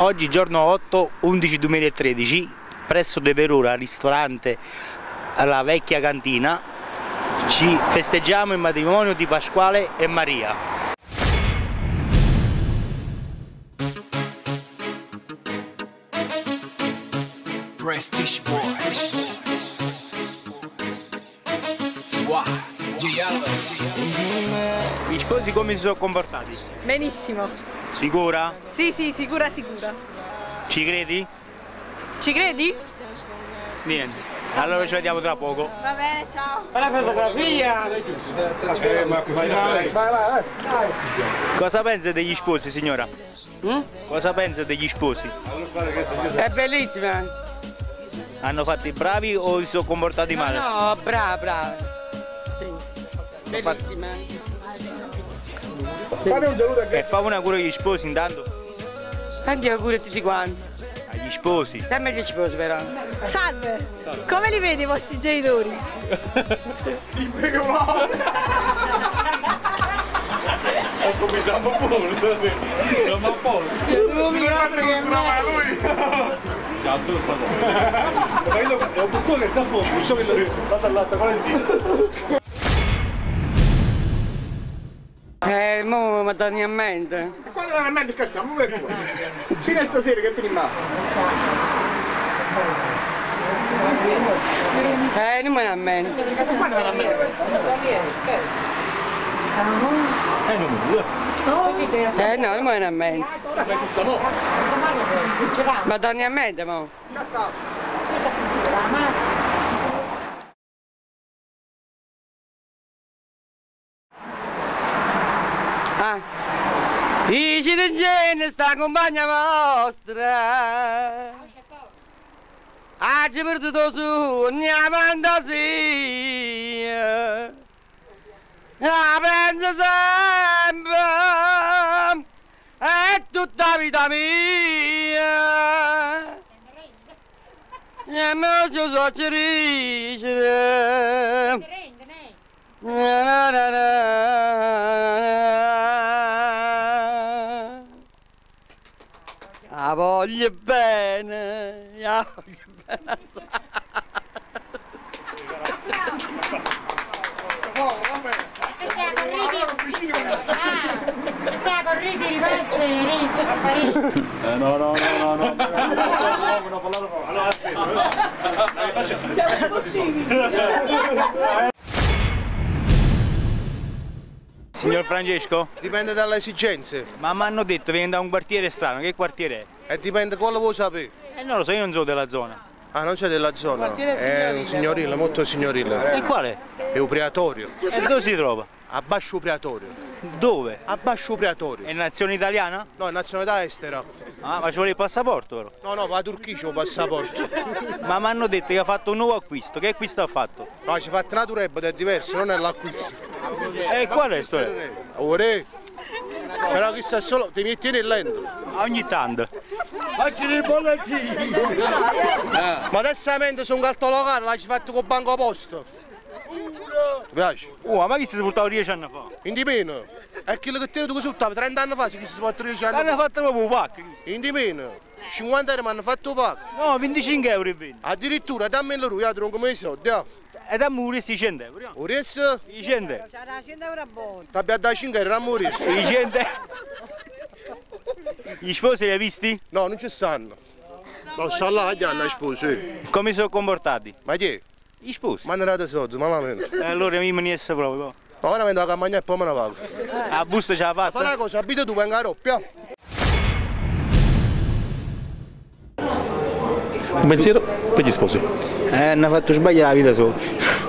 Oggi giorno 8/11/2013 presso De Verona, ristorante alla vecchia cantina, ci festeggiamo il matrimonio di Pasquale e Maria. Prestige Boys. Gli sposi come si sono comportati? Benissimo. Sicura? Sì, sicura. Ci credi? Ci credi? Niente. Allora ci vediamo tra poco. Va bene, ciao. La fotografia! Vai. Cosa pensa degli sposi, signora? Cosa pensa degli sposi? È bellissima! Hanno fatto i bravi o si sono comportati male? No, brava. Sì. Bellissima. Fate un saluto a E fa una cura agli sposi intanto? Tanti auguri a tutti quanti. Agli sposi? Dammi gli sposi però. Salve. Come li vedi i vostri genitori? cominciamo un po', siamo un po'. Sicuramente non sarà mai lui. Ciao, sono stato. Ma io è un po' che sta fuori, non so che lo vado all'asta, qual è il Mo mi danno in mente. quando la mente che siamo? Fino a stasera che ti rimane? Non me ne ammento. Quando la mente questa? No, non me ne ammento. Perché siamo? Ma danno in mente, mo. Che sta? I cittadini sta compagna vostra. Ci perduto su mia fantasia. La penso sempre. È tutta vita mia. E me ci so crescere. La voglio bene, la voglio bene. Stai corriti di pezzi, No. Allora aspetta. Siamo sportivi. Signor Francesco? Dipende dalle esigenze Ma mi hanno detto viene da un quartiere strano, che quartiere è? e dipende quello vuoi sapere. Non lo so, io non sono della zona. Ah, non c'è della zona? È un signorile, molto signorile. E quale? È un Preatorio. E dove si trova? A Bascio Preatorio. Dove? A Bascio Preatorio. È nazione italiana? No, è nazionalità estera. Ah, ma ci vuole il passaporto però. No, va a Turchia c'è un passaporto. Ma mi hanno detto che ha fatto un nuovo acquisto. Che acquisto ha fatto? No, ci fa natura è diverso, non è l'acquisto. E qual è questo? Ora. Però chissà solo, ti metti nel lento. Ogni tanto. Ma adesso sono cartolocare, l'hai fatto con banco posto. Ti piace? Ma chi si è portato 10 anni fa? Indimeno. È quello che ti tu così, 30 anni fa, si si porta 10 anni Hanno fa. fatto proprio un pacco. Indimeno. 50 euro mi hanno fatto pacco. No, 25 euro e 20. Addirittura dammi lui, io non come i soldi. E dammi pure questi 100 euro. O resto? I 100 euro. C'era 100 euro buono. Ti abbia da 5 euro, non resto. I 100 euro. Gli sposi li hai visti? No, non ci stanno. No, sta là, gli hanno sposi. Come si sono comportati? Ma chi? Gli sposi. Ma non date soldi, malamente. E allora mi manesse proprio. Ora vengo a campagna e poi me ne vado. La busta ce l'ha Fa fatta? una cosa, abita tu, venga a roppia. Un pensiero per gli sposi. Hanno fatto sbagliare la vita solo.